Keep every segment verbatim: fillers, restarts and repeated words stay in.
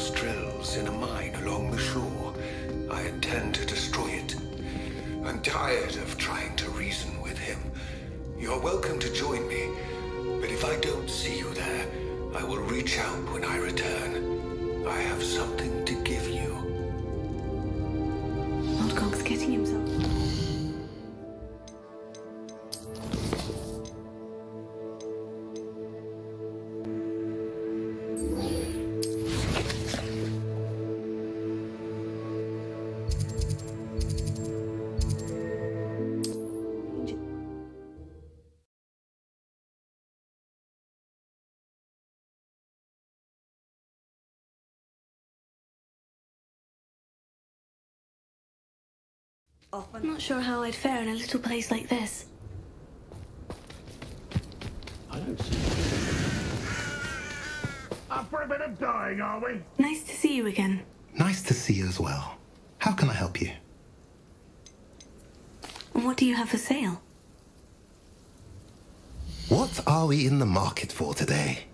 Orcs drills in a mine along the shore. I intend to destroy it. I'm tired of trying to reason with him. You're welcome to join me, but if I don't see you there, I will reach out when I return. I have something to give you. Lodgok's getting himself. I'm not sure how I'd fare in a little place like this. I don't see. Up for a bit of dying, are we? Nice to see you again. Nice to see you as well. How can I help you? What do you have for sale? What are we in the market for today?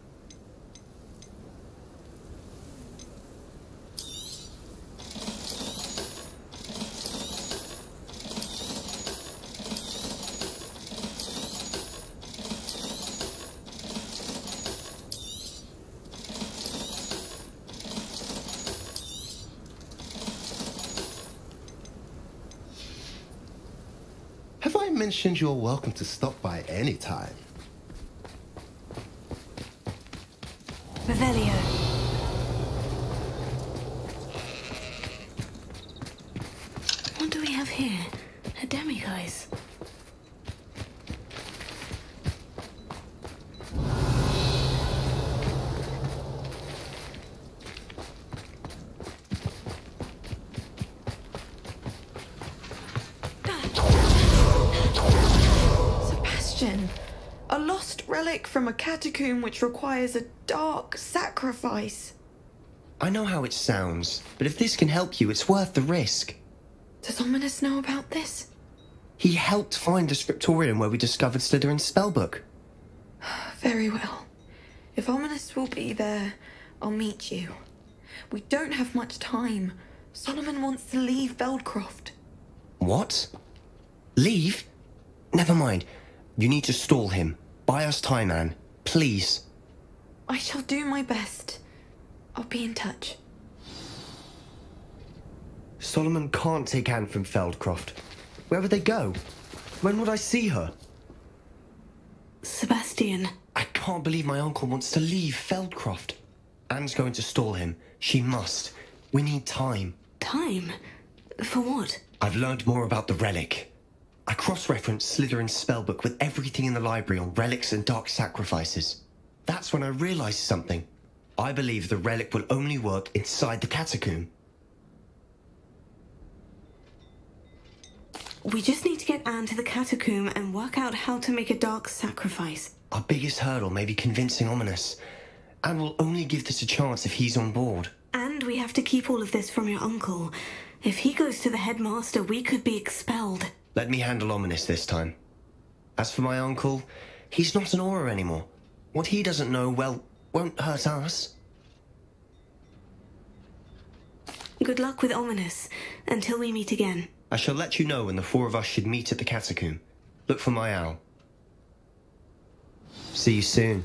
Have I mentioned you're welcome to stop by any time? Revelio. What do we have here? A demiguise. A lost relic from a catacomb which requires a dark sacrifice. I know how it sounds, but if this can help you, it's worth the risk. Does Ominis know about this? He helped find the scriptorium where we discovered Slytherin's spellbook. Very well. If Ominis will be there, I'll meet you. We don't have much time. Solomon wants to leave Feldcroft. What? Leave? Never mind. You need to stall him. Buy us time, Anne. Please. I shall do my best. I'll be in touch. Solomon can't take Anne from Feldcroft. Where would they go? When would I see her? Sebastian. I can't believe my uncle wants to leave Feldcroft. Anne's going to stall him. She must. We need time. Time? For what? I've learned more about the relic. I cross-referenced Slytherin's spellbook with everything in the library on relics and dark sacrifices. That's when I realized something. I believe the relic will only work inside the catacomb. We just need to get Anne to the catacomb and work out how to make a dark sacrifice. Our biggest hurdle may be convincing Ominis. Anne will only give this a chance if he's on board. And we have to keep all of this from your uncle. If he goes to the headmaster, we could be expelled. Let me handle Ominis this time. As for my uncle, he's not an Auror anymore. What he doesn't know, well, won't hurt us. Good luck with Ominis, until we meet again. I shall let you know when the four of us should meet at the catacomb. Look for my owl. See you soon.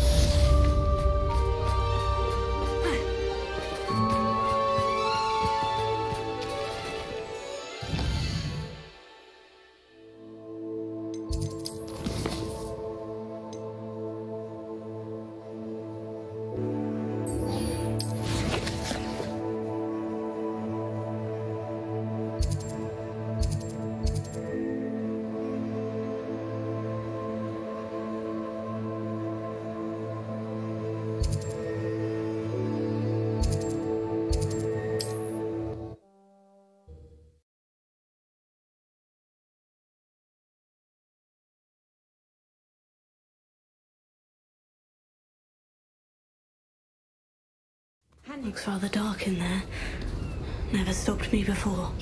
Looks rather dark in there. Never stopped me before.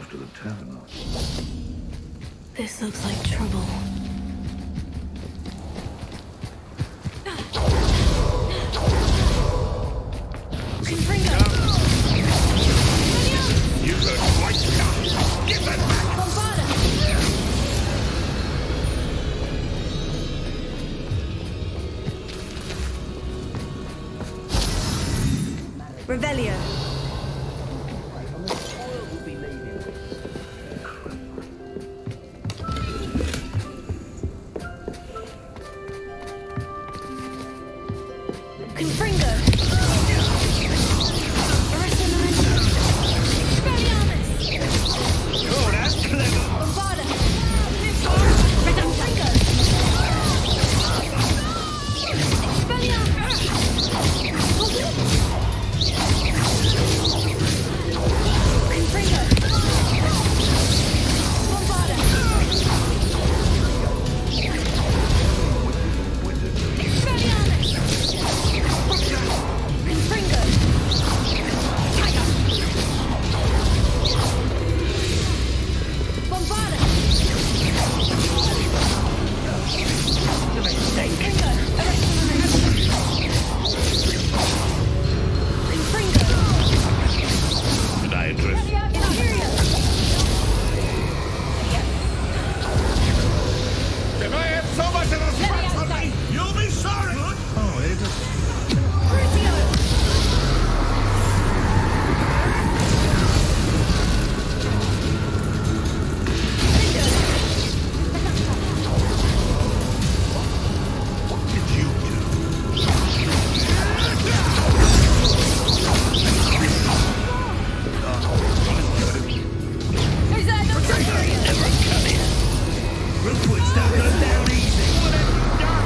after the Tavernor. This looks like trouble. Confringo! You look like Give that back! Bombarda! Revelio. Confringo. Arresto Memento. Expelliarmus. Oh, that's clever! Bombarda. Confringo. Expelliarmus. Confringo. Bombarda. Expelliarmus. Confringo. Tiger. Bombarda. Confringo. Confringo. Did I address you? Imperial. If I have so much of the scraps on me, you'll be sorry! Oh, it is. Crucio. What did you do? Who's that? No, Imperial. Rookwood's not going down easy. What have you done?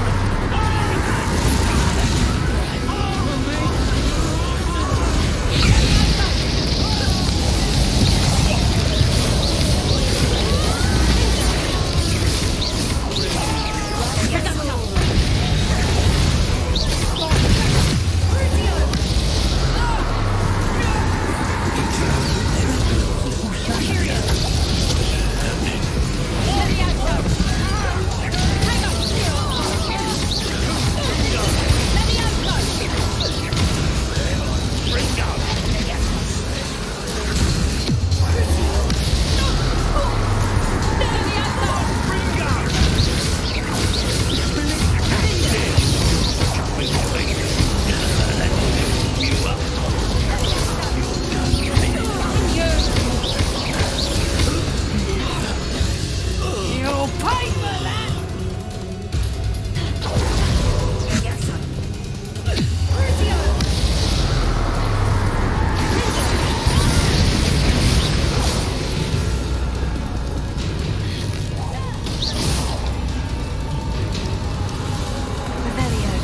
You'll pay for that! Crucio. Revelio.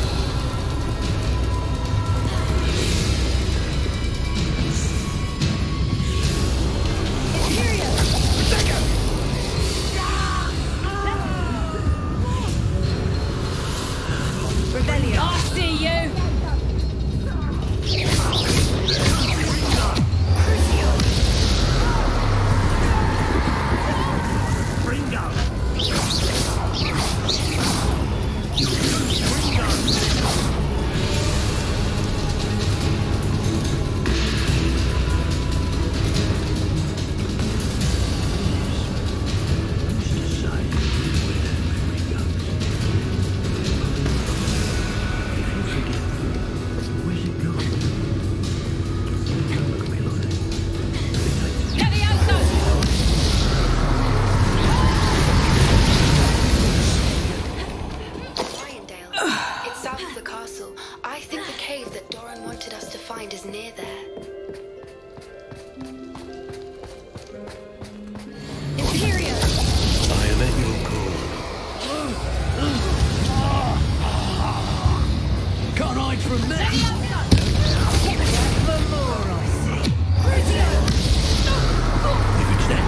Imperial. Revelio. I see you. Crucio. Bringo! Liondale. It's south of the castle. I think the cave that Doran wanted us to find is near there. Imperial. I am at your call. Can't hide from me! For more, I see. Crucio. If it's that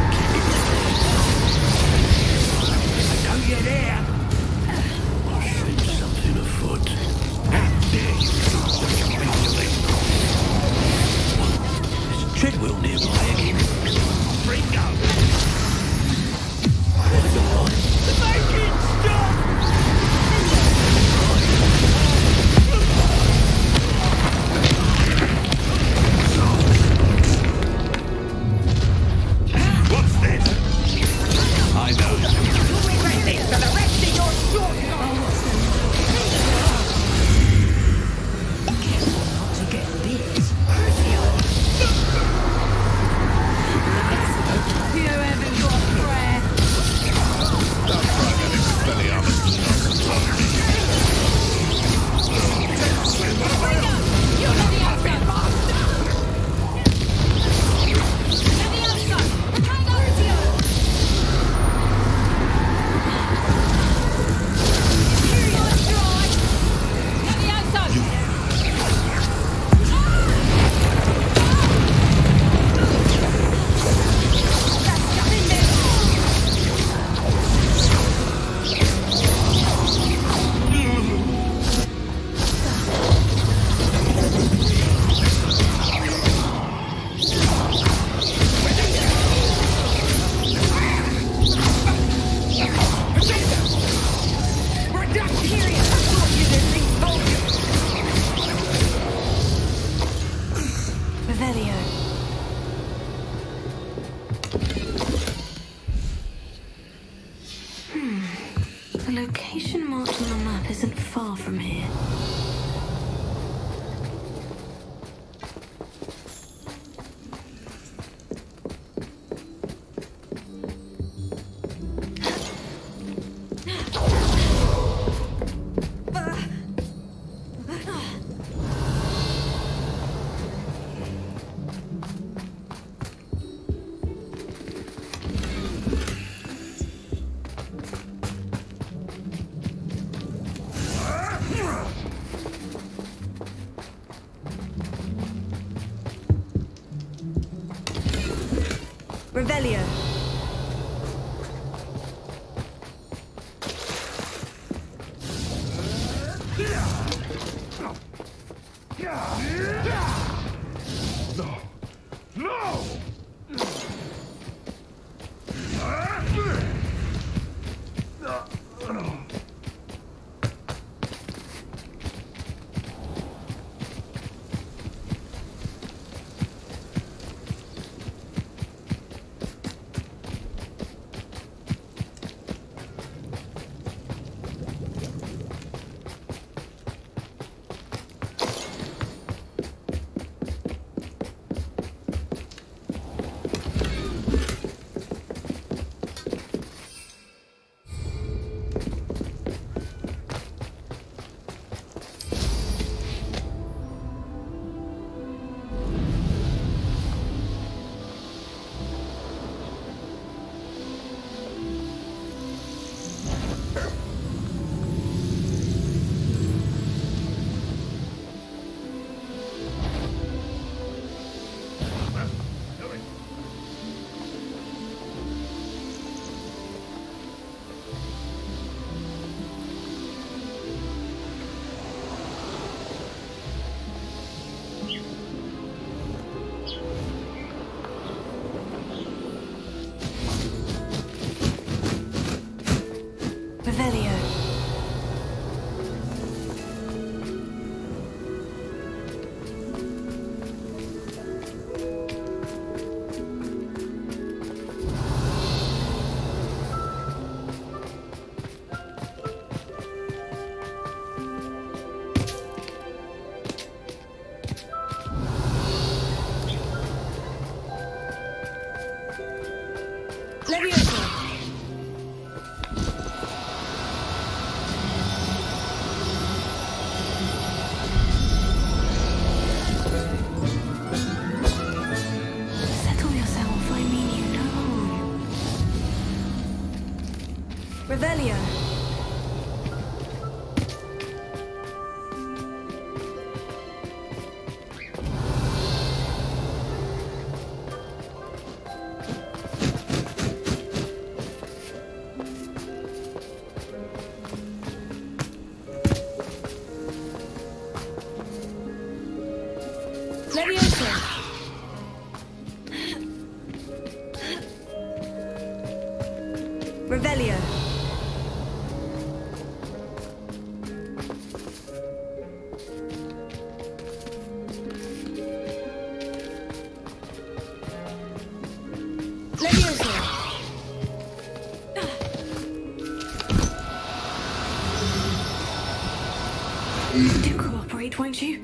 don't get there! I sense something afoot. How dare you do such a thing to me? There's a Treadwell nearby again. Bring Bingo! Make it stop! What's this? I know. Ready for the rest of your short careful not to get bit. You haven't got prayer. You're on the outside, master! On the outside! Revelio. Hmm. The location marked on the map isn't far from here. Revelio. No! No! Revelio. Levioso. Do cooperate, won't you?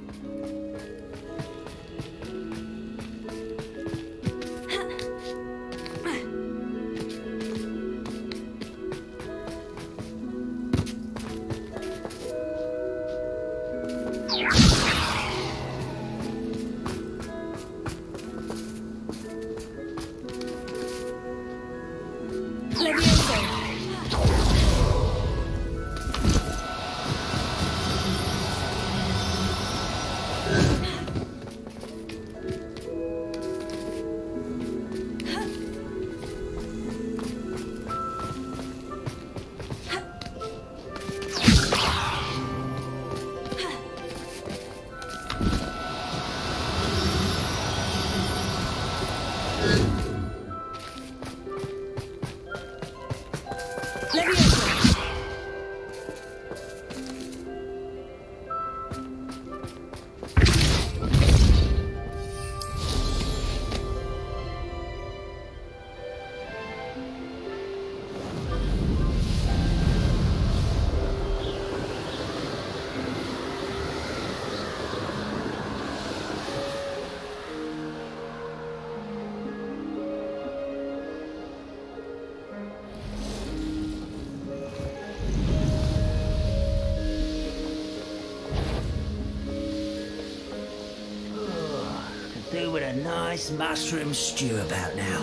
Do with a nice mushroom stew about now.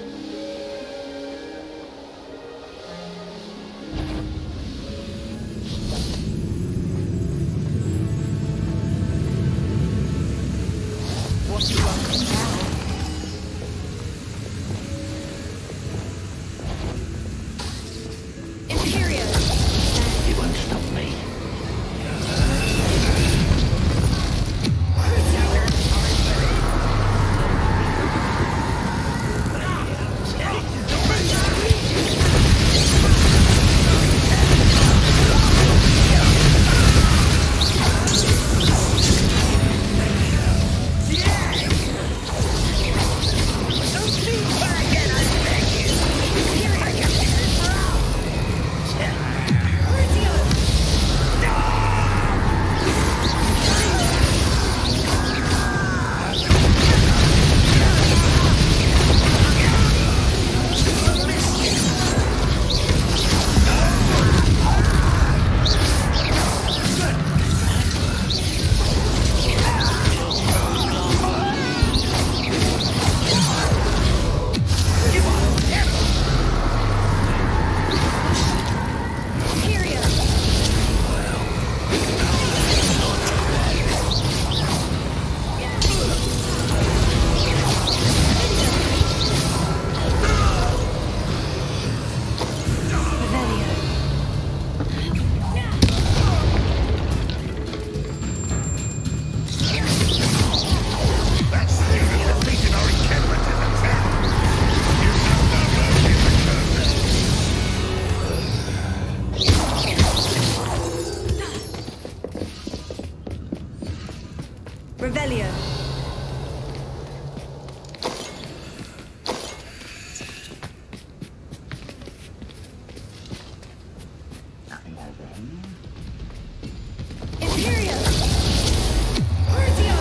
What do you want now? Imperio. You won't stop me. Revelio. Nothing over here. Imperio. Crucio.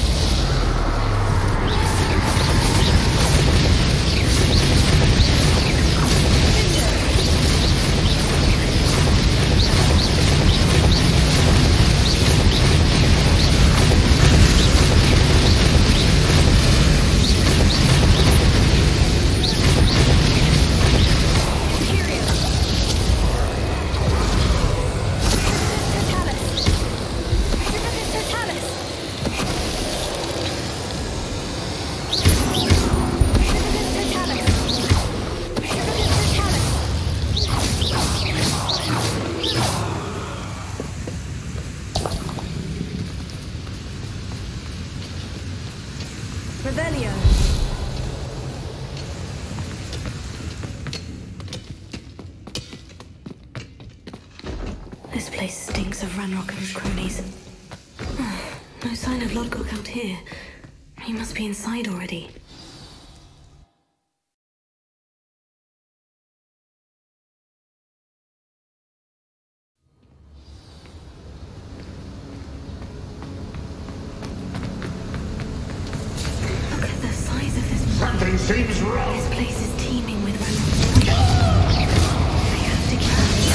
Revelio. This place stinks of Ranrock and his cronies. No sign of Lodgok out here. He must be inside already. Look at the size of this. Something seems wrong. This place is teeming with Ranrock's cronies. I have to get out.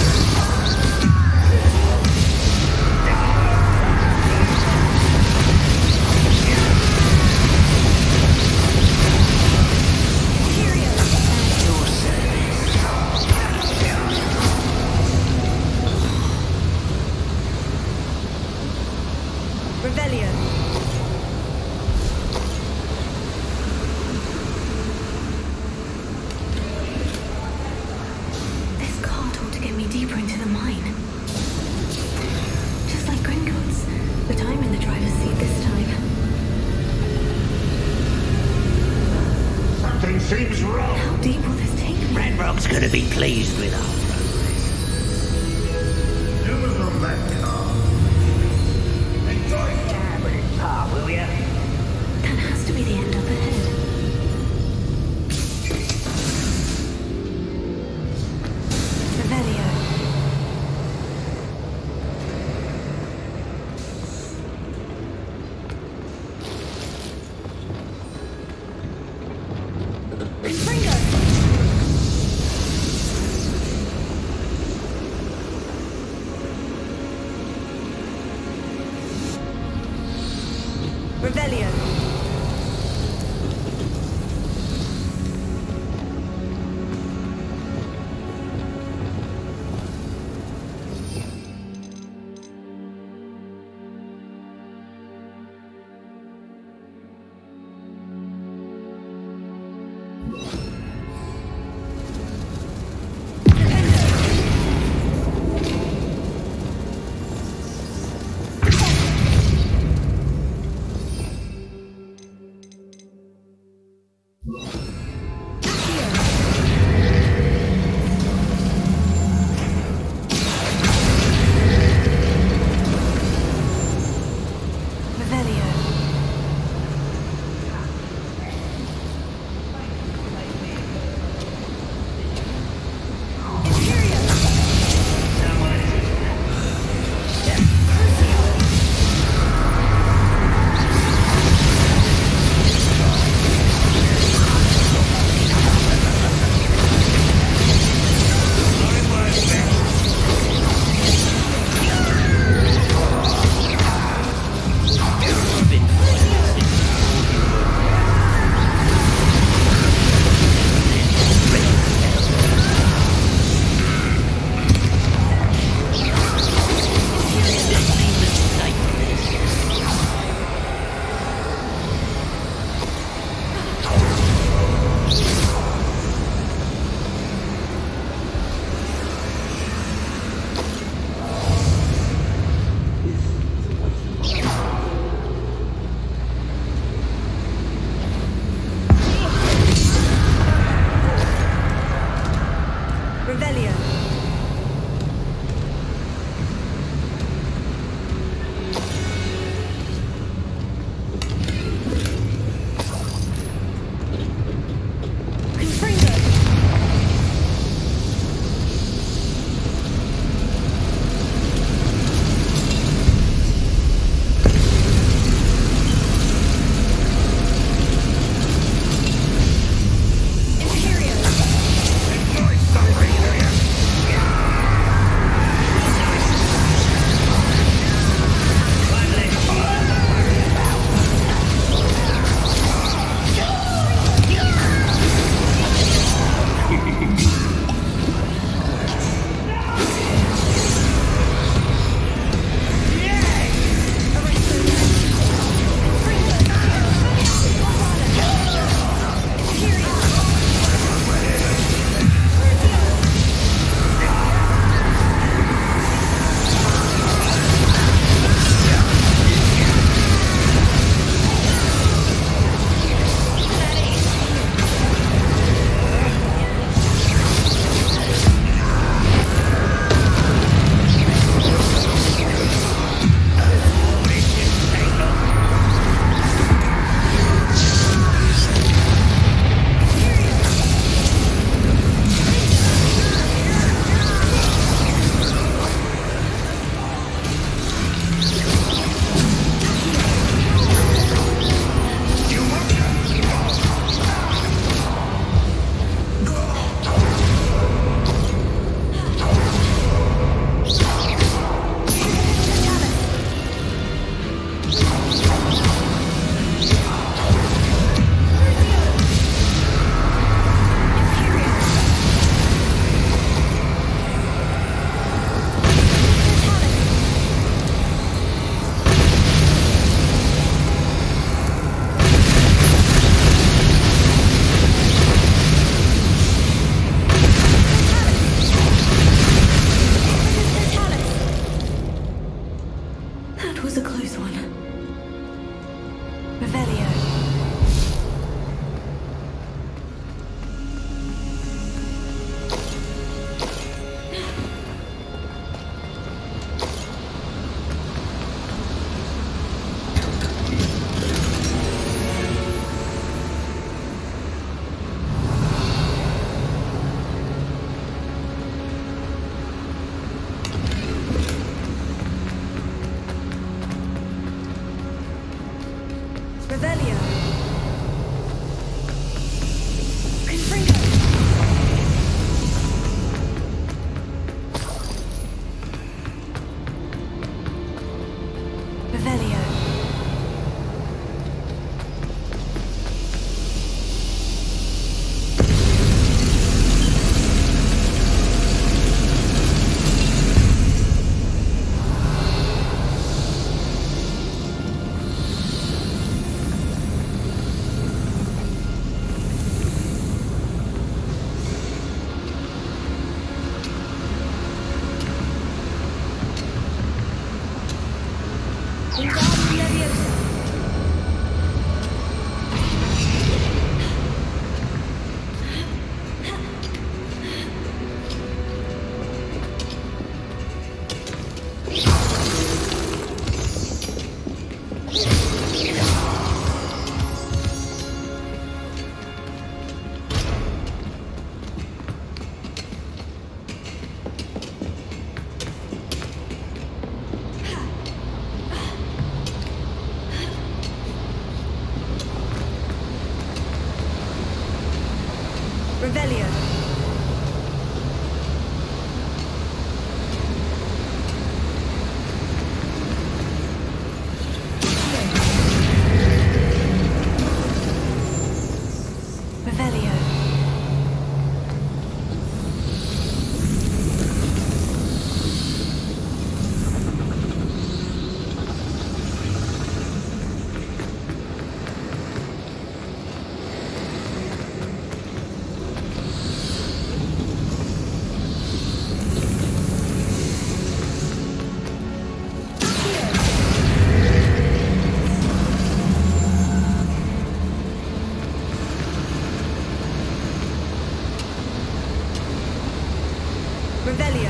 Seems wrong. How deep will this take me? Ranrock's gonna be pleased with our progress. on that car. Enjoy gambling, pa, will ya? That has to be the end up ahead. Revelio. Revelio. Revelio. Revelio. Revelio.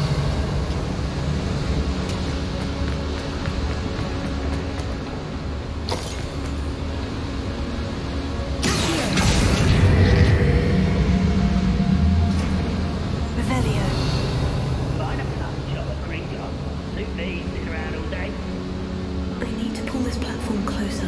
Revelio. Find a pub job at Graveyard. Suit these, been around all day. I need to pull this platform closer.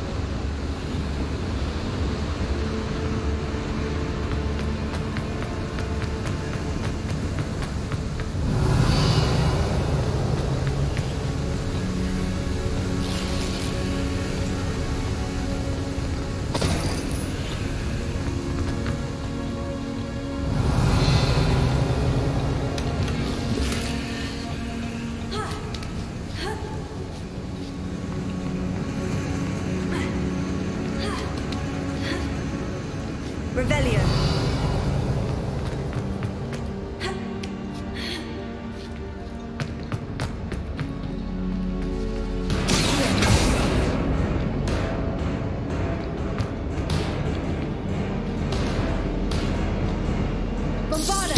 Revelio. Bombarda.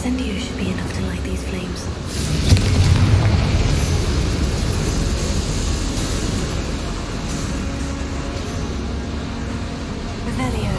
Incendio should be enough to light these flames. Revelio.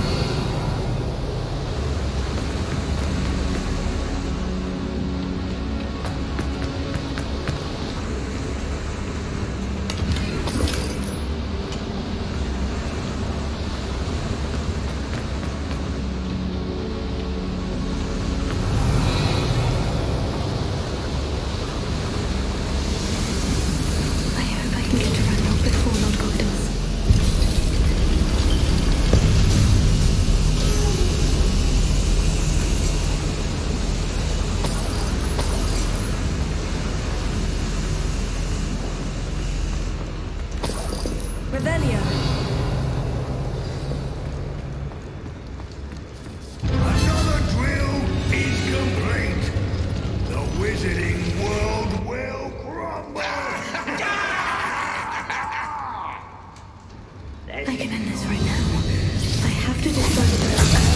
Another drill is complete. The wizarding world will crumble. I can end this right now. I have to dispose of those earth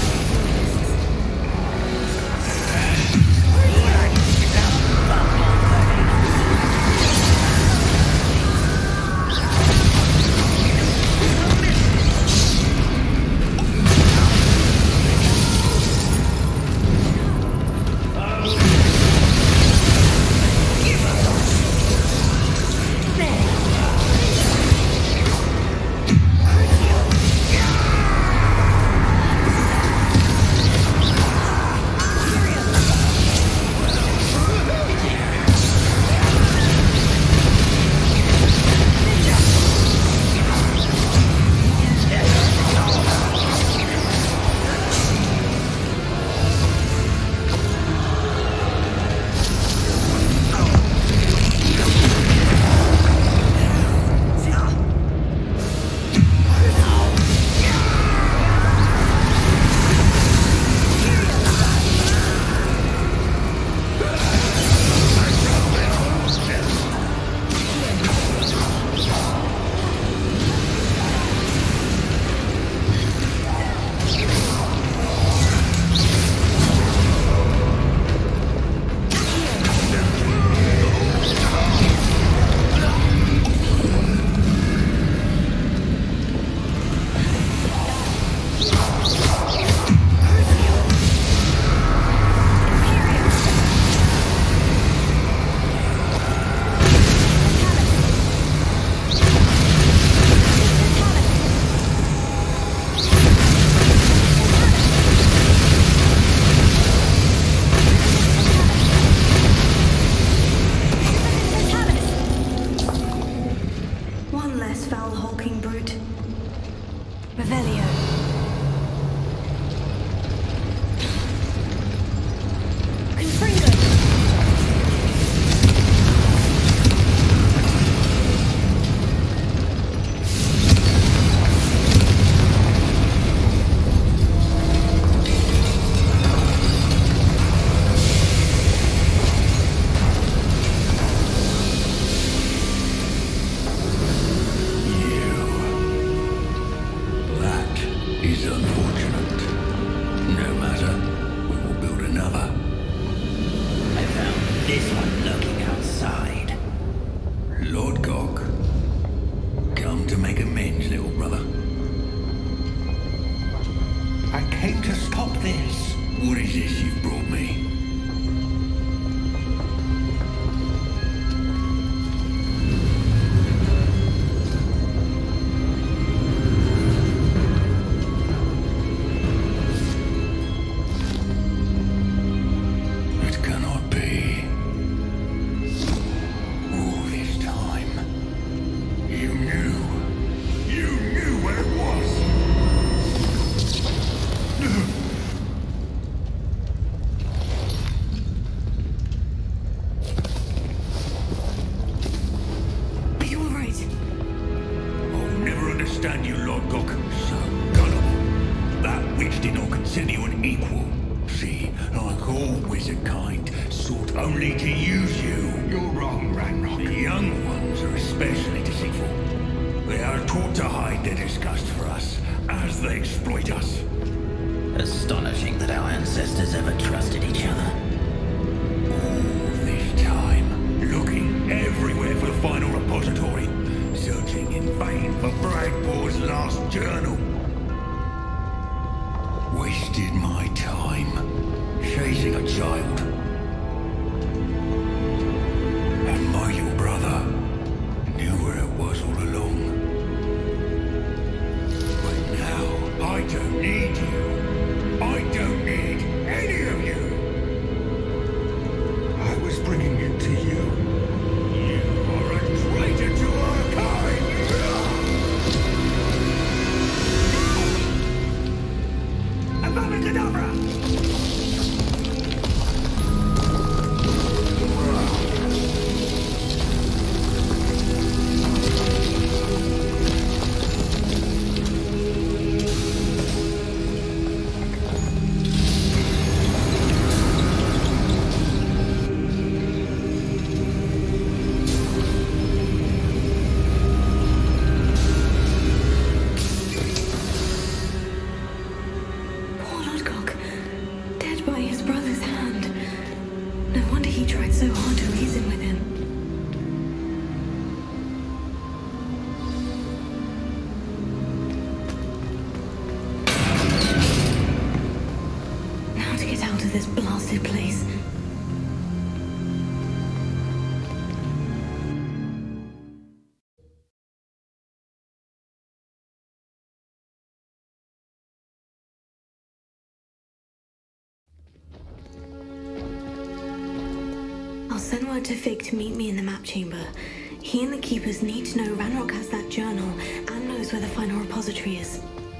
What is this you've brought me? It cannot be. All this time, you knew. You knew what it was. Are you alright? I'll never understand you, Lord Gok. So gullible. That witch did not consider you an equal. She, like all wizard kind, sought only to use you. You're wrong, Ranrock. The young ones are especially deceitful. They are taught to hide their disgust for us, as they exploit us. Astonishing that our ancestors ever trusted each other. She tried so hard to reason with him. Now to get out of this blasted place. I'll send word to Fig to meet me in the map chamber. He and the Keepers need to know Ranrock has that journal and knows where the final repository is.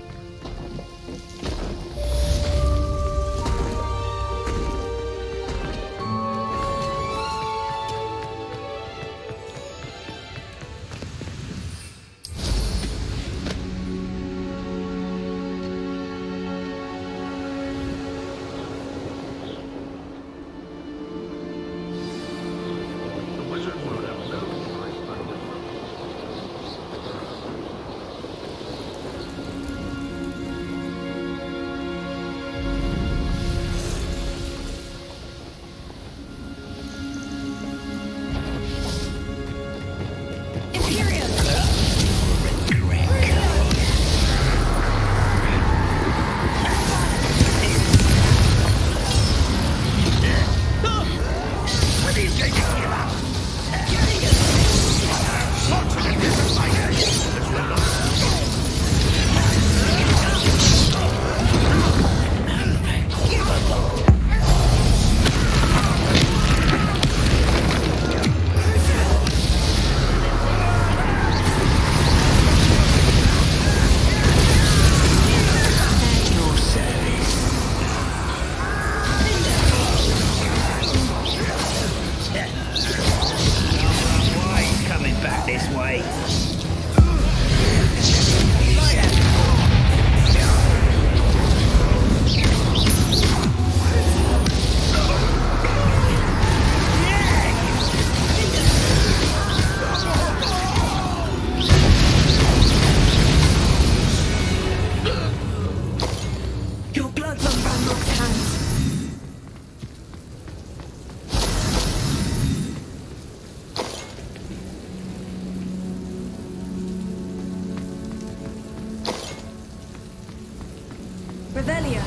Revelio.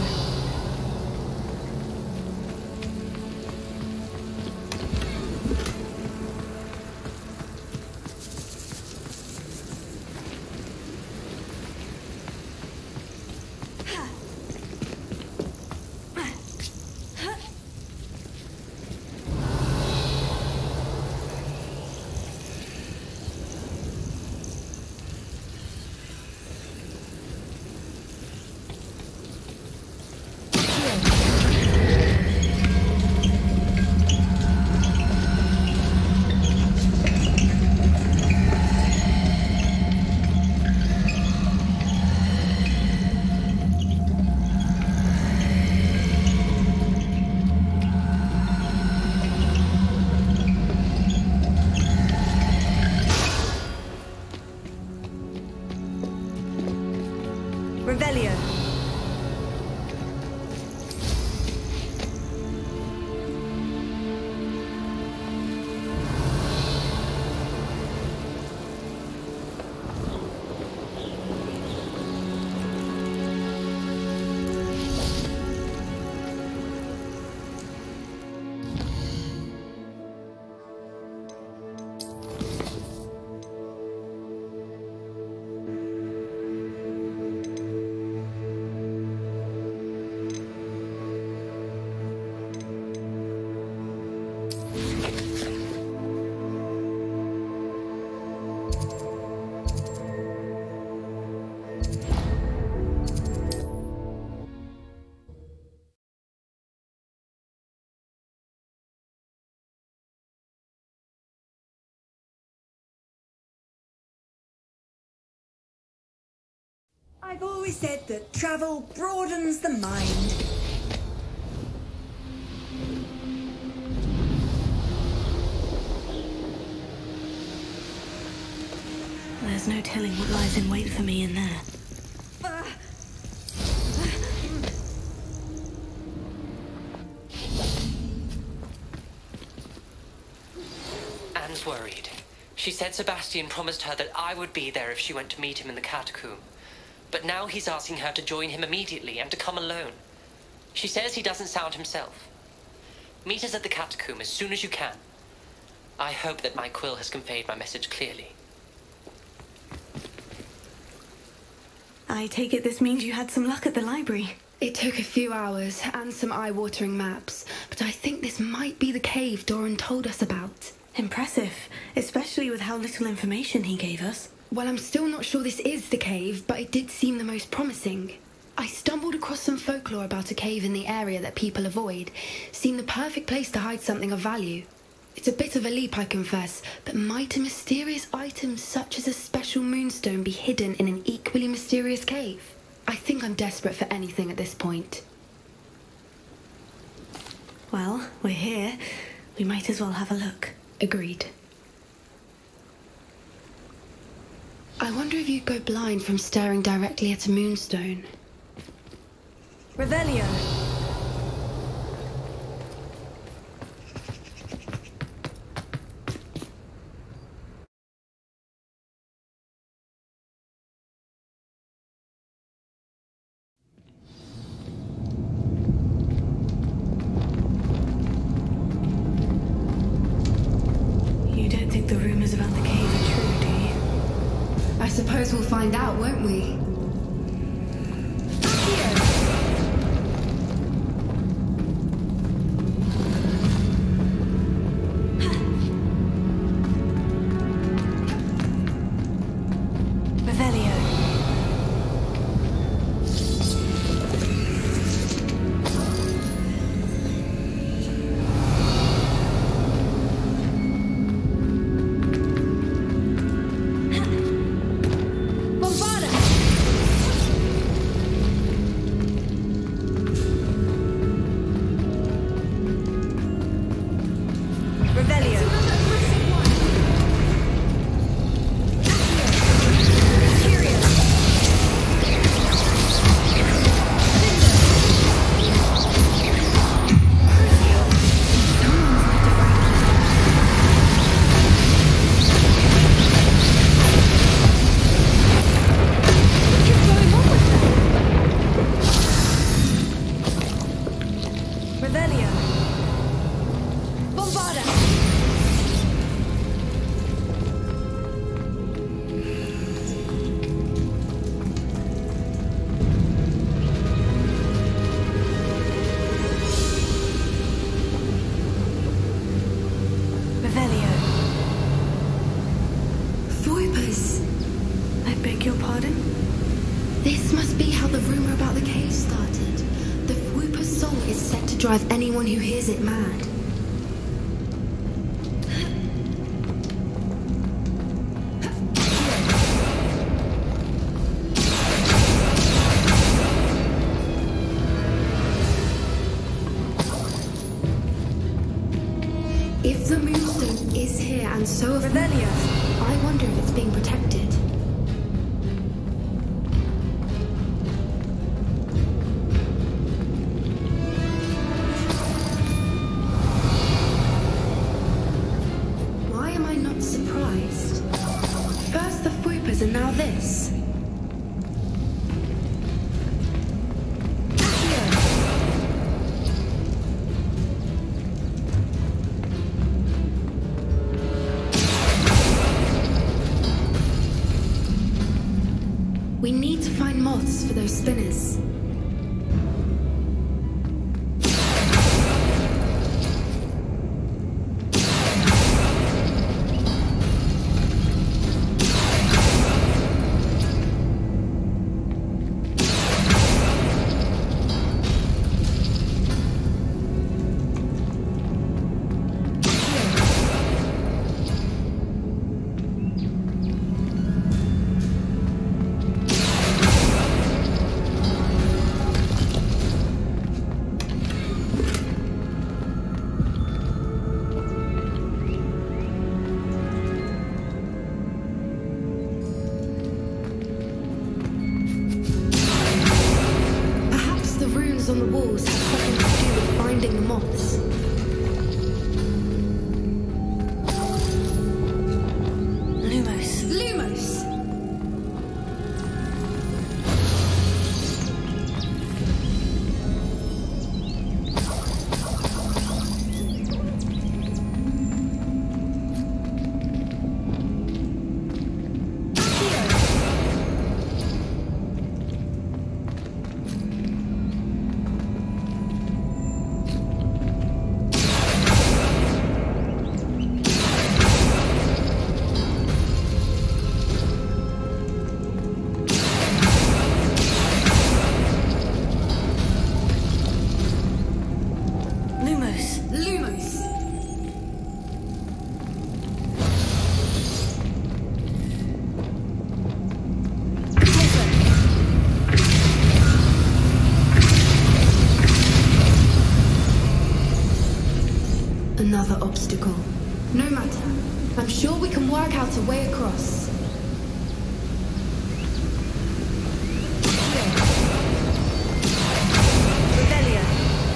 Revelio. I've always said that travel broadens the mind. There's no telling what lies in wait for me in there. Anne's worried. She said Sebastian promised her that I would be there if she went to meet him in the catacomb. But now he's asking her to join him immediately and to come alone. She says he doesn't sound himself. Meet us at the catacomb as soon as you can. I hope that my quill has conveyed my message clearly. I take it this means you had some luck at the library. It took a few hours and some eye-watering maps, but I think this might be the cave Doran told us about. Impressive, especially with how little information he gave us. Well, I'm still not sure this is the cave, but it did seem the most promising. I stumbled across some folklore about a cave in the area that people avoid. Seemed the perfect place to hide something of value. It's a bit of a leap, I confess, but might a mysterious item such as a special moonstone be hidden in an equally mysterious cave? I think I'm desperate for anything at this point. Well, we're here. We might as well have a look. Agreed. I wonder if you'd go blind from staring directly at a moonstone. Revelio! You don't think the rumors about the cave are true, do you? I suppose we'll find out, won't we? Drive anyone who hears it mad. If the moonstone is here and so are Revelio, I wonder if it's being protected. And now this. We need to find moths for those spinners. Another obstacle. No matter. I'm sure we can work out a way across. Revelia.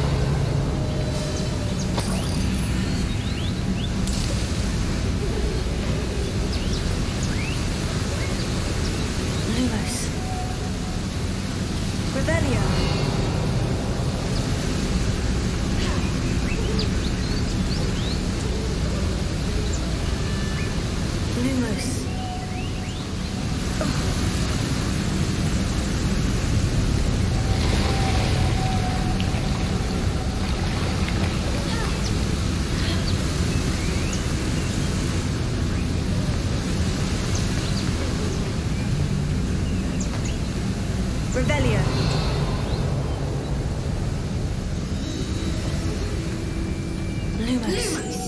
Lumos. Revelia. Lumos. Revelia. Lumos. Lumos.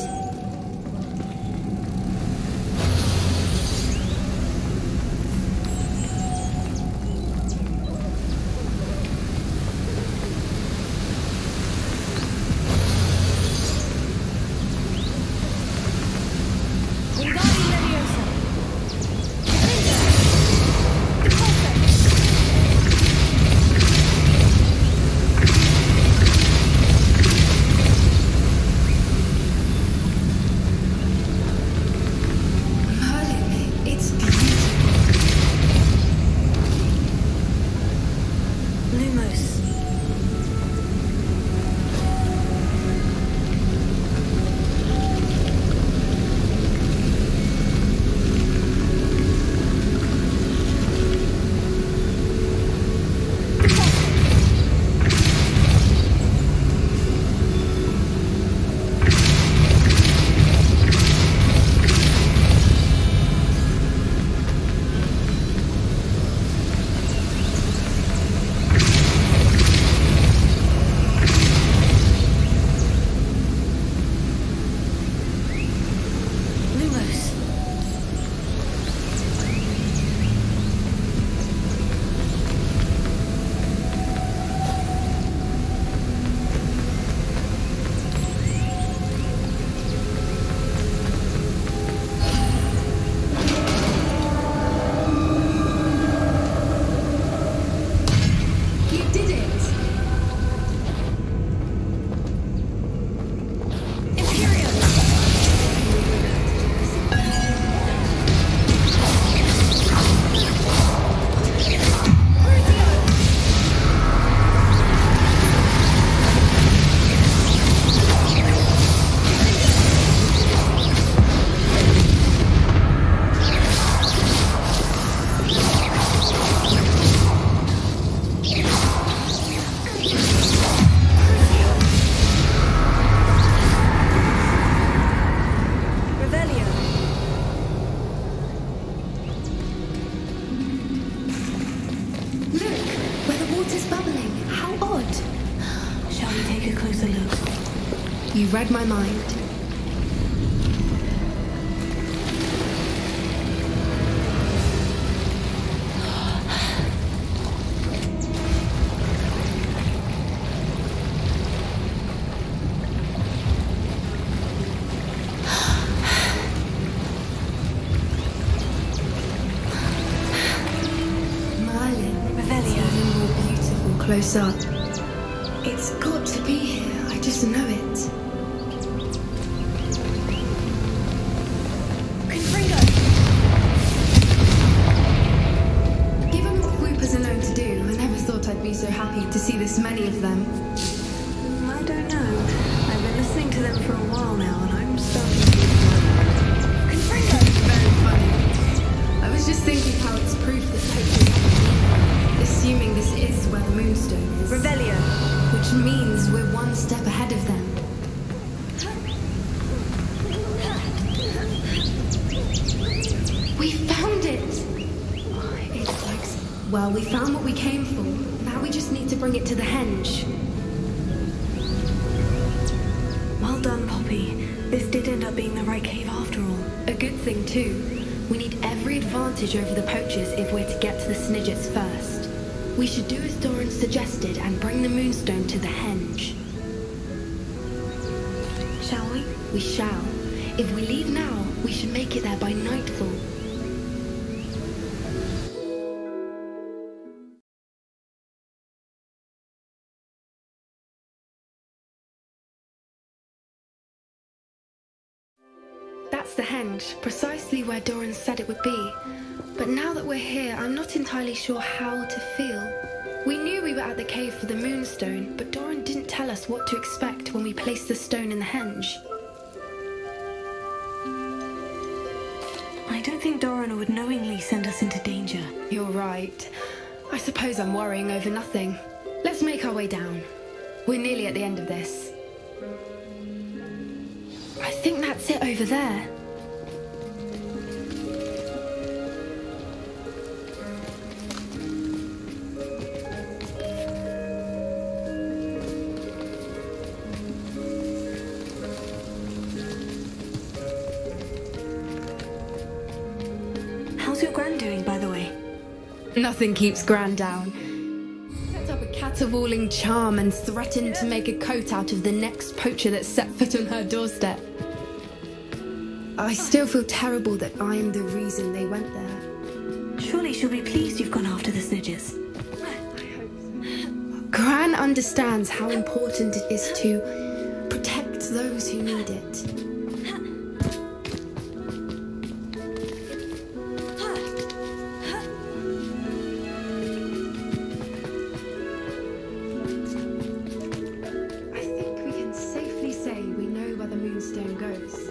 You read my mind. Merlin, Revelia. Even more beautiful close up. It's got to be here. I just know it. Given what Whoopers are known to do, I never thought I'd be so happy to see this many of them. I don't know. I've been listening to them for a while now, and I'm starting to be Confringo! Very funny. I was just thinking how it's proof that Poachers, assuming this is where the Moonstone is. Revelia. Which means we're one step ahead of them. We found it! It's like... Well, we found what we came for. Now we just need to bring it to the henge. Well done, Poppy. This did end up being the right cave after all. A good thing, too. We need every advantage over the Poachers if we're to get to the Snidgets first. We should do as Doran suggested and bring the Moonstone to the henge. Shall we? say, we shall. If we leave now, we should make it there by nightfall. That's the henge, precisely where Doran said it would be. But now that we're here, I'm not entirely sure how to feel. We knew we were at the cave for the Moonstone, but Doran didn't tell us what to expect when we placed the stone in the henge. I don't think Doran would knowingly send us into danger. You're right. I suppose I'm worrying over nothing. Let's make our way down. We're nearly at the end of this. I think that's it over there. How's your Gran doing, by the way? Nothing keeps Gran down. Set up a caterwauling charm and threatened to make a coat out of the next poacher that set foot on her doorstep. I still feel terrible that I am the reason they went there. Surely she'll be pleased you've gone after the Snidges. Gran understands how important it is to protect those who need it. I think we can safely say we know where the Moonstone goes.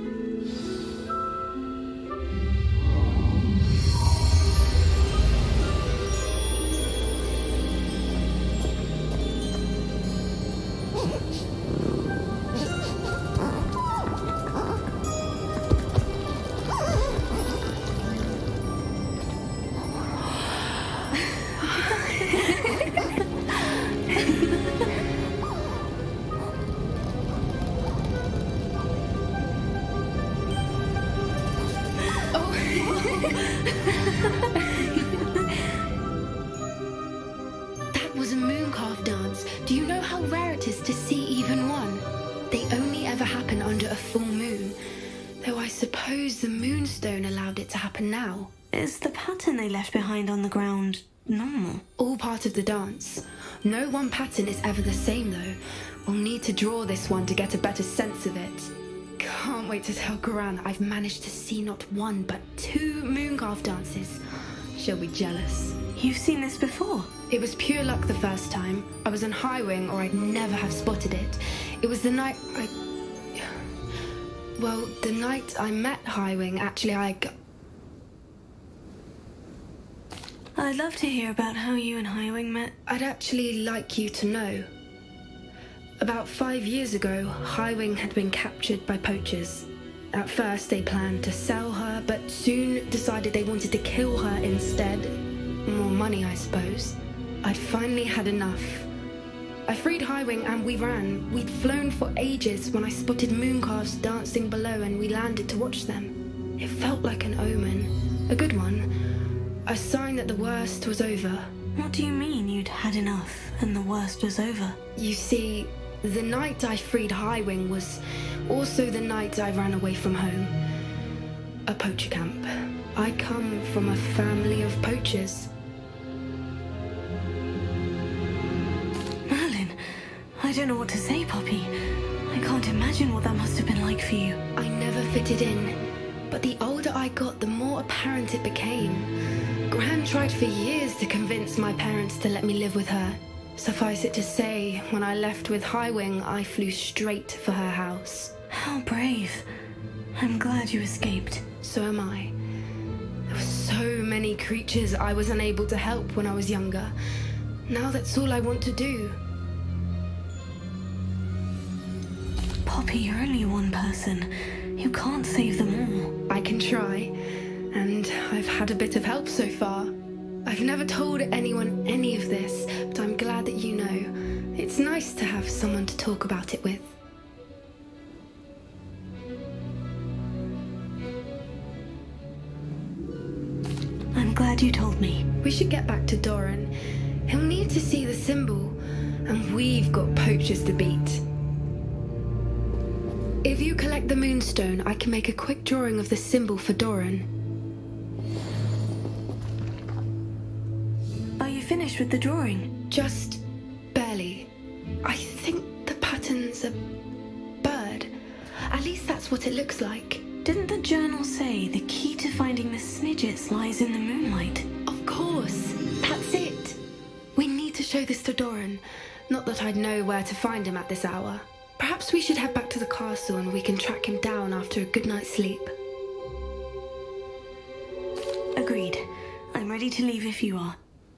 That was a Mooncalf dance. Do you know how rare it is to see even one? They only ever happen under a full moon. Though I suppose the Moonstone allowed it to happen now. Is the pattern they left behind on the ground normal? All part of the dance. No one pattern is ever the same though. We'll need to draw this one to get a better sense of it. Can't wait to tell Gran I've managed to see not one but two Mooncalf dances. She'll be jealous. You've seen this before? It was pure luck the first time. I was on Highwing or I'd never have spotted it. It was the night I... Well, the night I met Highwing, actually I... I'd love to hear about how you and Highwing met. I'd actually like you to know. About five years ago, Highwing had been captured by poachers. At first they planned to sell her, but soon decided they wanted to kill her instead. More money, I suppose. I'd finally had enough. I freed Highwing and we ran. We'd flown for ages when I spotted Mooncalves dancing below and we landed to watch them. It felt like an omen. A good one. A sign that the worst was over. What do you mean you'd had enough and the worst was over? You see, the night I freed Highwing was also the night I ran away from home. A poacher camp. I come from a family of poachers. Merlin, I don't know what to say, Poppy. I can't imagine what that must have been like for you. I never fitted in, but the older I got, the more apparent it became. Gran tried for years to convince my parents to let me live with her. Suffice it to say, when I left with Highwing, I flew straight for her house. How brave. I'm glad you escaped. So am I. There were so many creatures I was unable to help when I was younger. Now that's all I want to do. Poppy, you're only one person. You can't save them all. I can try, and I've had a bit of help so far. I've never told anyone any of this, but I'm glad that you know. It's nice to have someone to talk about it with. I'm glad you told me. We should get back to Doran. He'll need to see the symbol, and we've got poachers to beat. If If you collect the Moonstone, I can make a quick drawing of the symbol for Doran. Are you finished with the drawing? Just barely. I think the pattern's a bird. At least that's what it looks like. Didn't the journal say the key to finding the Snidgets lies in the moonlight? Of course. That's it. We need to show this to Doran. Not that I'd know where to find him at this hour. Perhaps we should head back to the castle and we can track him down after a good night's sleep. Agreed. I'm ready to leave if you are.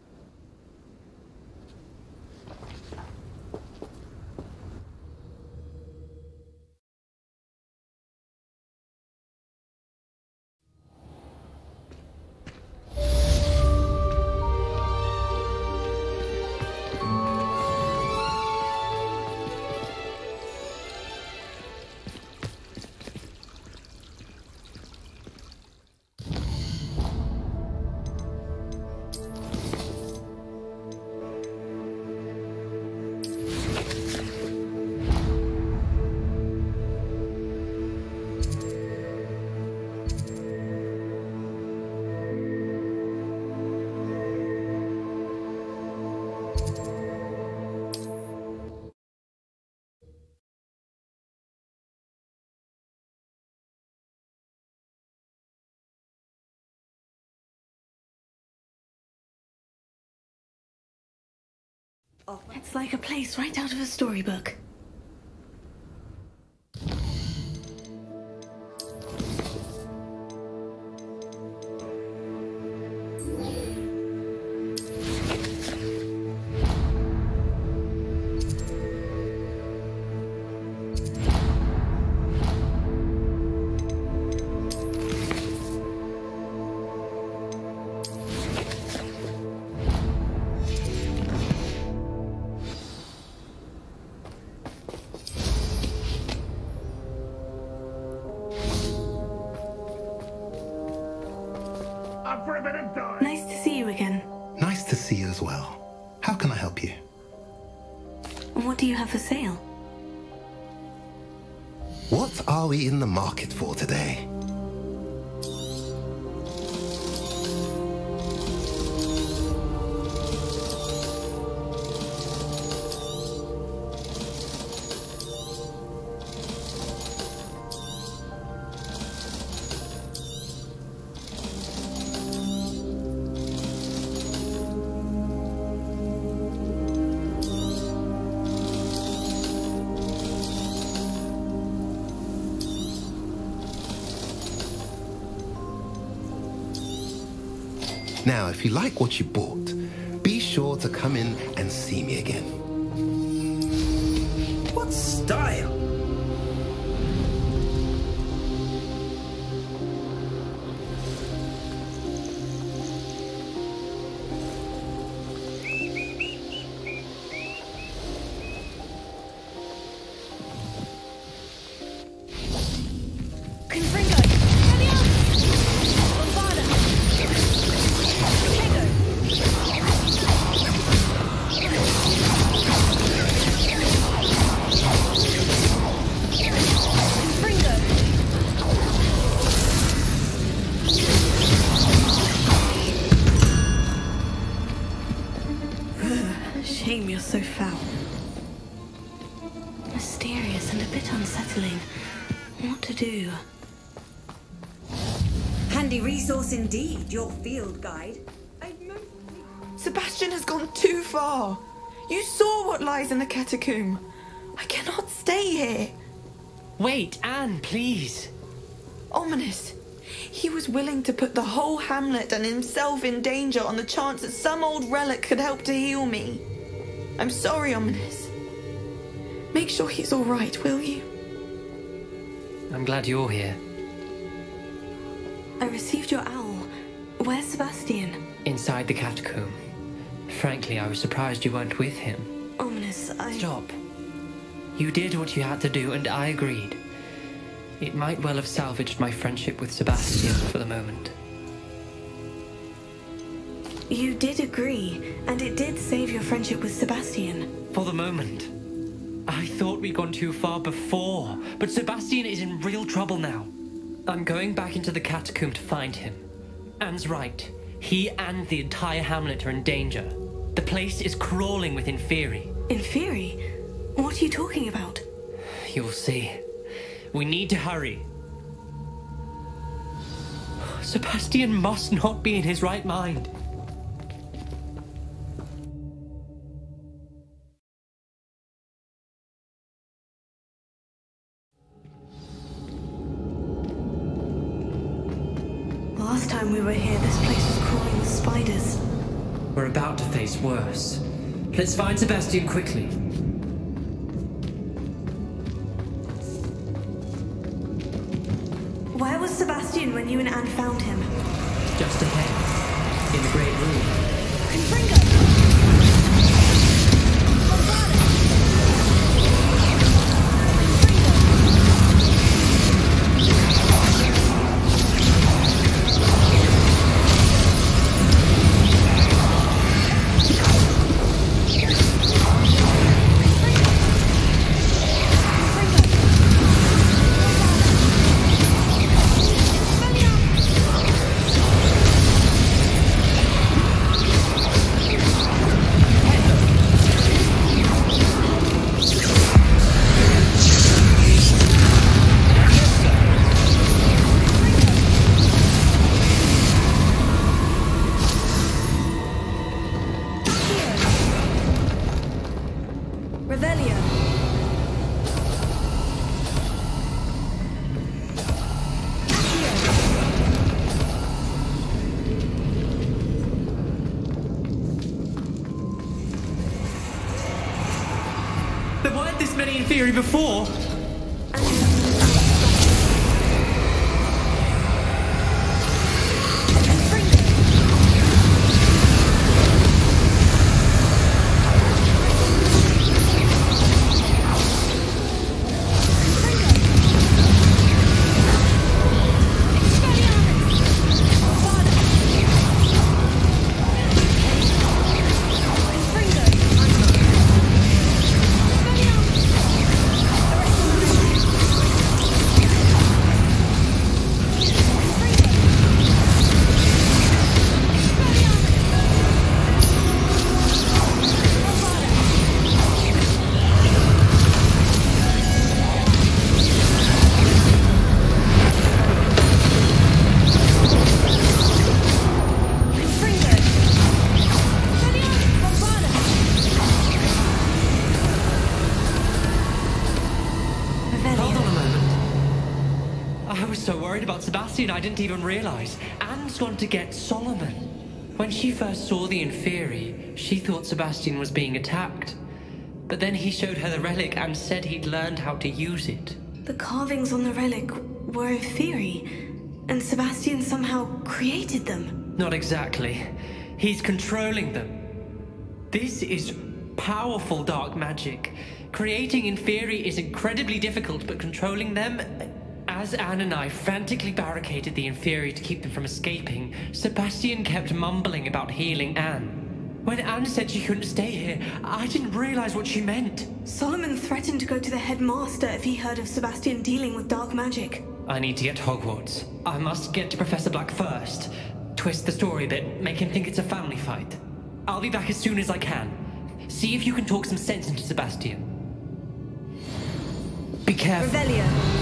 It's like a place right out of a storybook. Nice to see you again. Nice to see you as well. How can I help you? What do you have for sale? What are we in the market for today? Now, if you like what you bought, be sure to come in and see me again. What style? Shame you're so foul. Mysterious and a bit unsettling. What to do? Handy resource indeed, your field guide. Sebastian has gone too far. You saw what lies in the catacomb. I cannot stay here. Wait, Anne, please. Ominous. He was willing to put the whole hamlet and himself in danger on the chance that some old relic could help to heal me. I'm sorry, Ominous. Make sure he's all right, will you? I'm glad you're here. I received your owl. Where's Sebastian? Inside the catacomb. Frankly, I was surprised you weren't with him. Ominous, I... Stop. You did what you had to do, and I agreed. It might well have salvaged my friendship with Sebastian for the moment. You did agree, and it did save your friendship with Sebastian. For the moment. I thought we'd gone too far before, but Sebastian is in real trouble now. I'm going back into the catacomb to find him. Anne's right. He and the entire hamlet are in danger. The place is crawling with Inferi. Inferi? What are you talking about? You'll see. We need to hurry. Sebastian must not be in his right mind. Last time we were here, this place was crawling with spiders. We're about to face worse. Let's find Sebastian quickly. Where was Sebastian when you and Anne found him? Just ahead, in the great room. Confringo! There weren't this many Inferi before. I didn't even realize. Anne's gone to get Solomon. When she first saw the Inferi, she thought Sebastian was being attacked. But then he showed her the relic and said he'd learned how to use it. The carvings on the relic were Inferi, and Sebastian somehow created them. Not exactly. He's controlling them. This is powerful dark magic. Creating Inferi is incredibly difficult, but controlling them... As Anne and I frantically barricaded the Inferi to keep them from escaping, Sebastian kept mumbling about healing Anne. When Anne said she couldn't stay here, I didn't realize what she meant. Solomon threatened to go to the headmaster if he heard of Sebastian dealing with dark magic. I need to get to Hogwarts. I must get to Professor Black first. Twist the story a bit, make him think it's a family fight. I'll be back as soon as I can. See if you can talk some sense into Sebastian. Be careful. Revelio.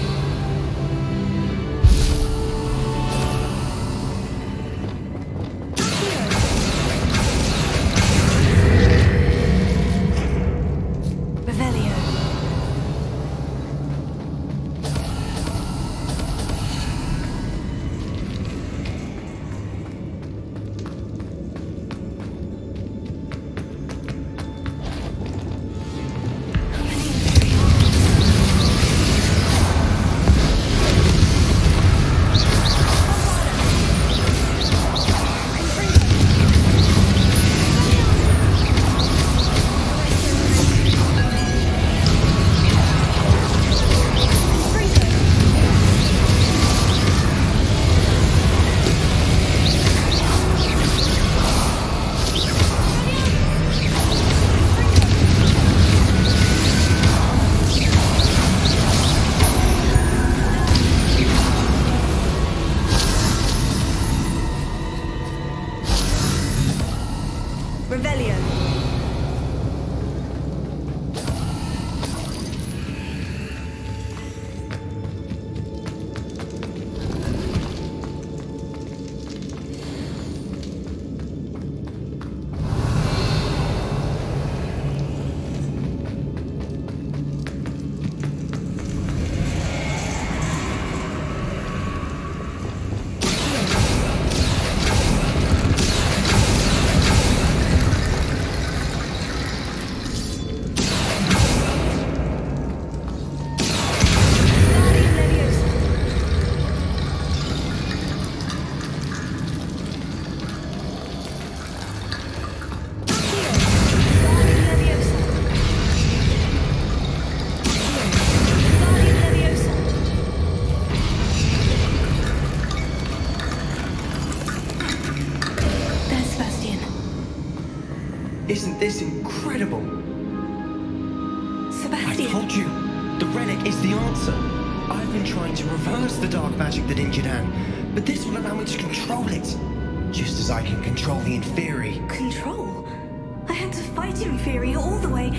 Isn't this incredible? Sebastian. I told you, the relic is the answer. I've been trying to reverse the dark magic that injured Anne, but this will allow me to control it. Just as I can control the Inferi. Control? I had to fight Inferi all the way.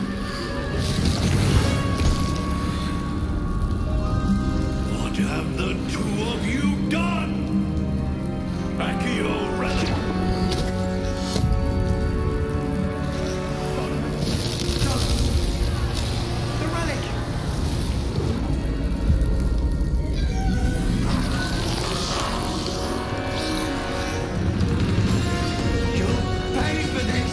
What have the two of you done? Accio relic! The relic! You'll pay for this!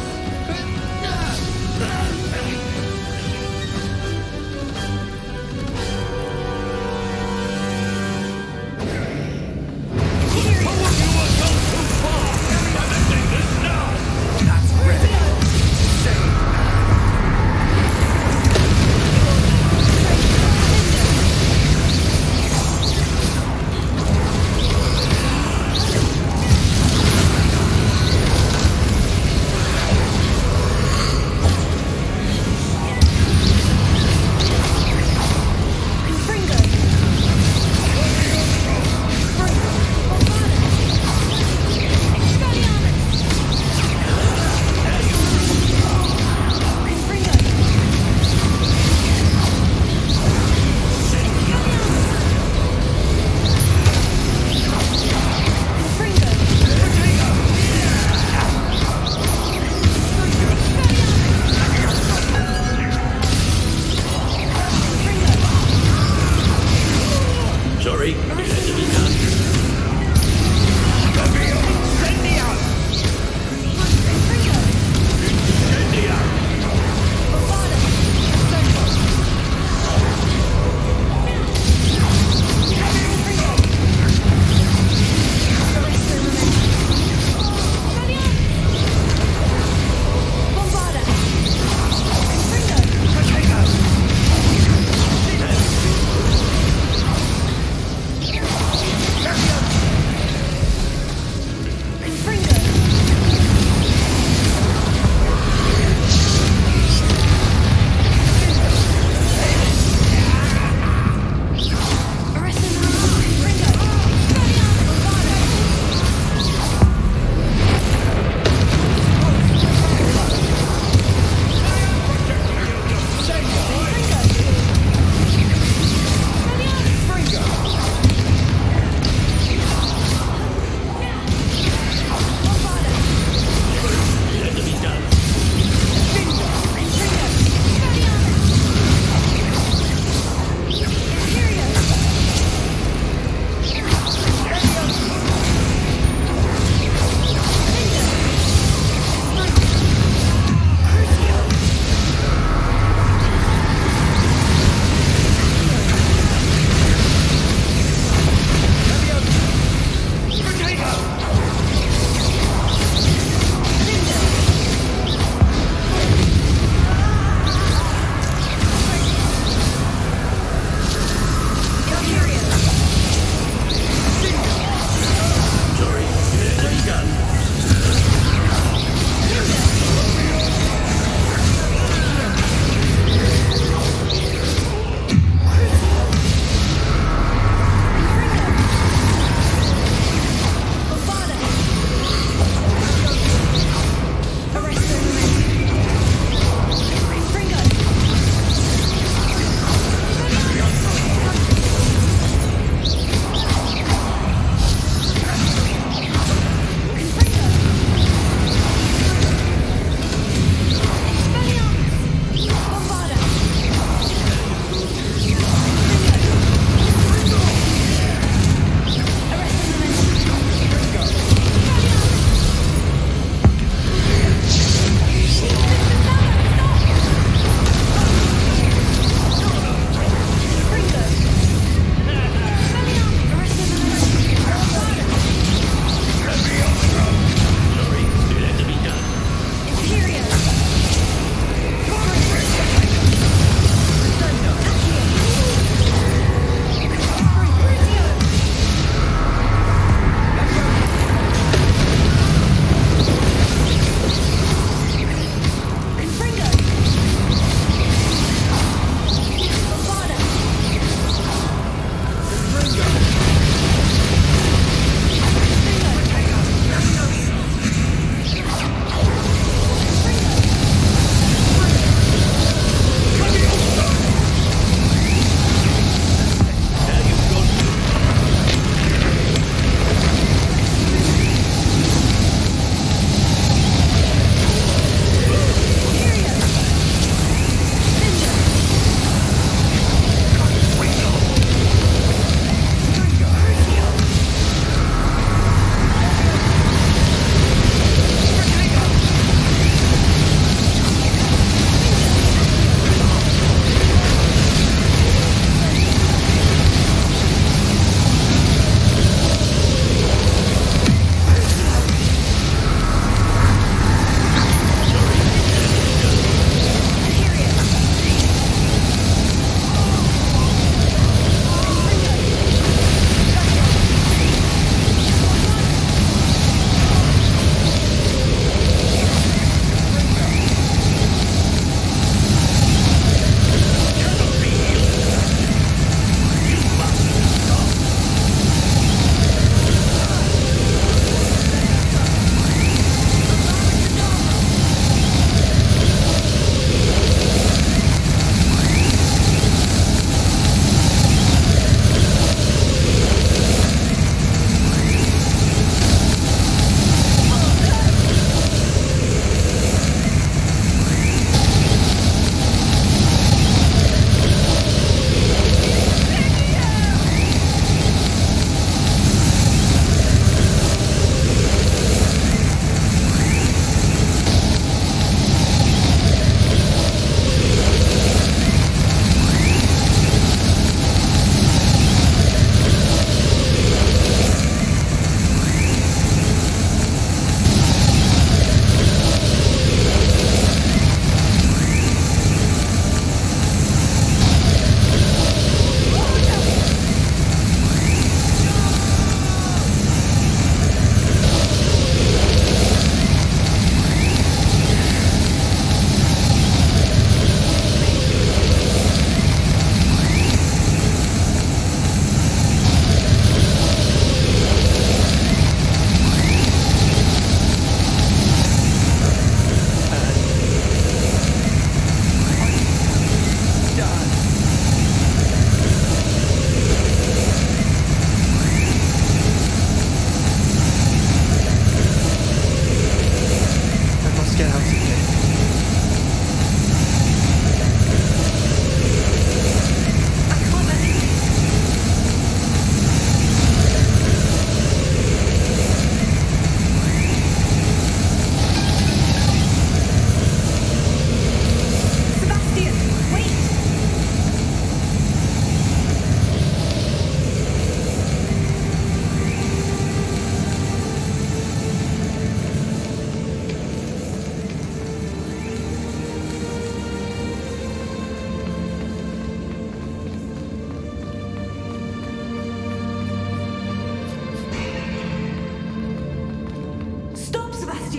Sorry, it had to be done. Bombarda!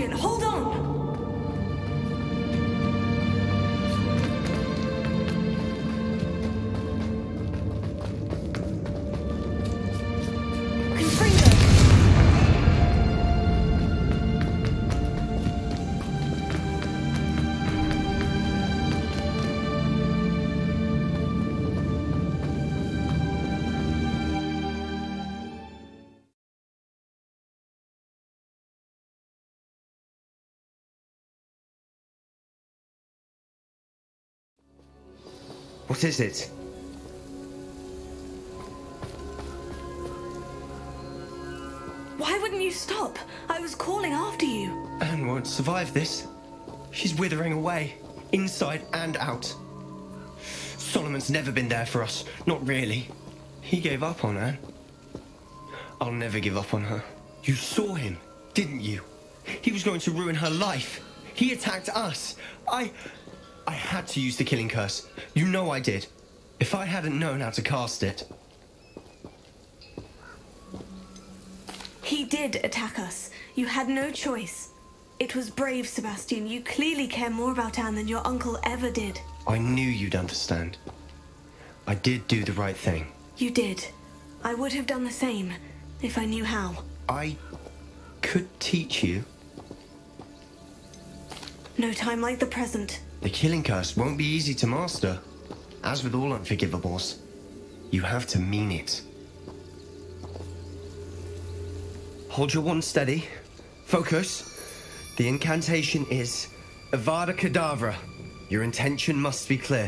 Sebastian, hold on! What is it? Why wouldn't you stop? I was calling after you. Anne won't survive this. She's withering away, inside and out. Solomon's never been there for us, not really. He gave up on Anne. I'll never give up on her. You saw him, didn't you? He was going to ruin her life. He attacked us. I... I had to use the killing curse. You know I did. If I hadn't known how to cast it... He did attack us. You had no choice. It was brave, Sebastian. You clearly care more about Anne than your uncle ever did. I knew you'd understand. I did do the right thing. You did. I would have done the same, if I knew how. I could teach you. No time like the present. The killing curse won't be easy to master. As with all unforgivables, you have to mean it. Hold your wand steady. Focus. The incantation is Avada Kedavra. Your intention must be clear.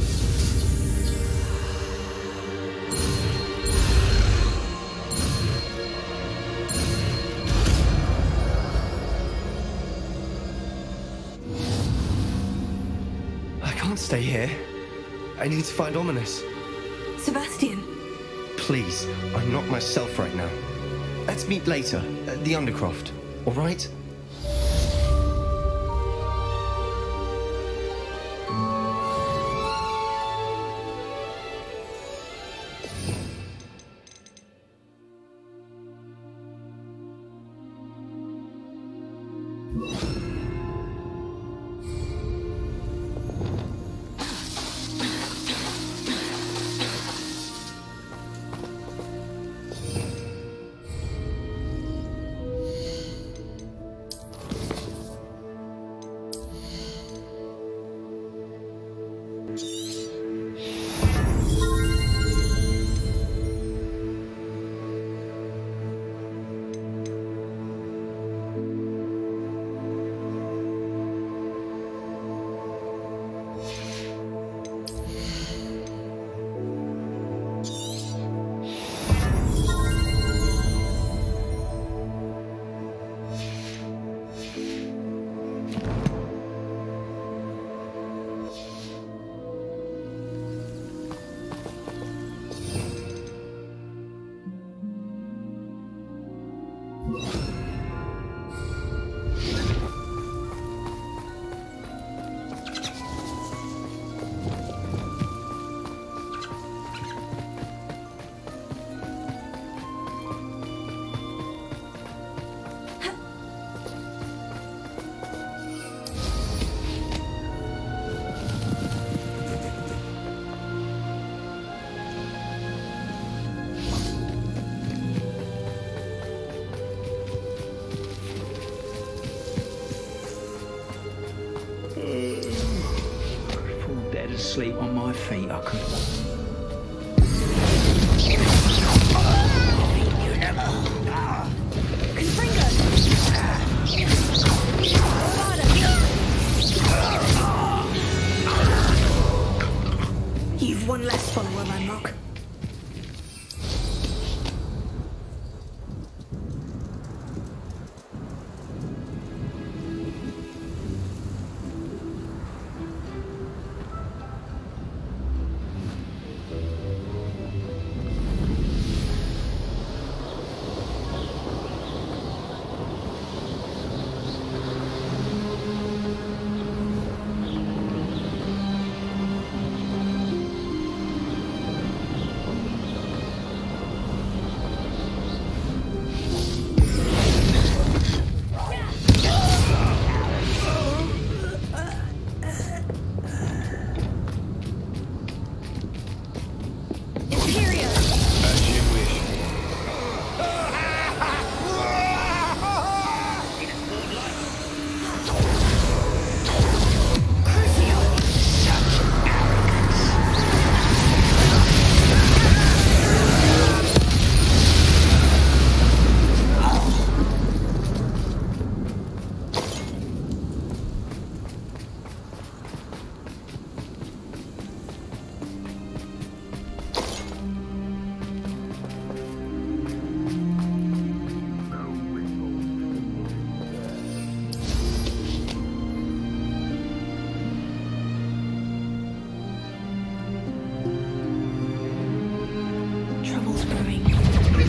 I can't stay here. I need to find Ominis. Sebastian. Please, I'm not myself right now. Let's meet later at the Undercroft, all right? Sleep on my feet, I could. You've one less follower, Ranrock.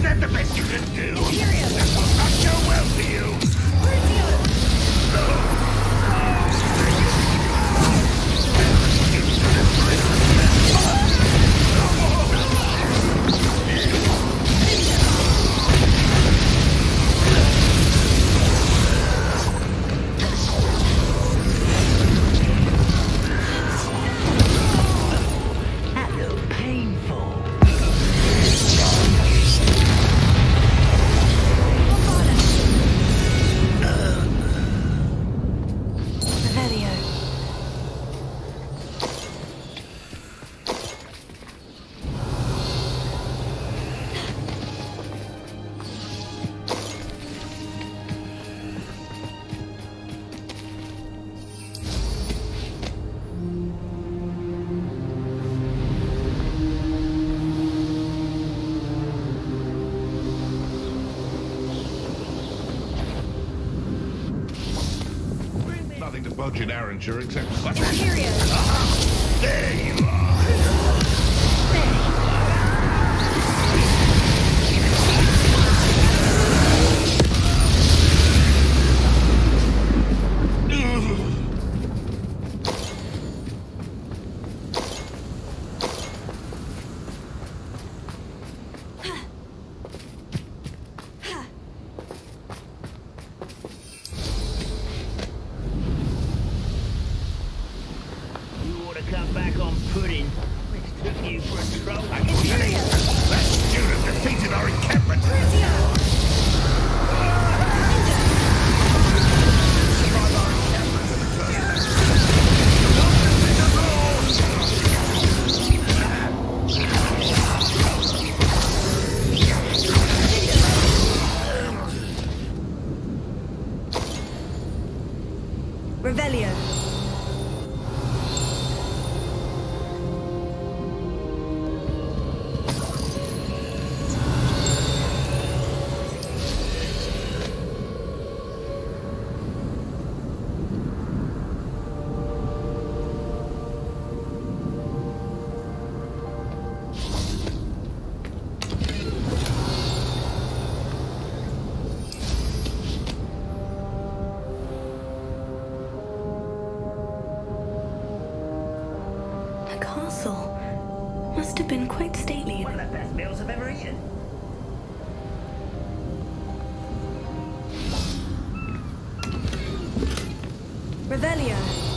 that the best you can do? This will not go well for you. Nothing to budge in Arranger except such a... Ah, there you are. Come back on pudding, which took you for a troll. That student defeated our encampment. Revelio. The castle must have been quite stately. One of the best meals I've ever eaten. Revelio.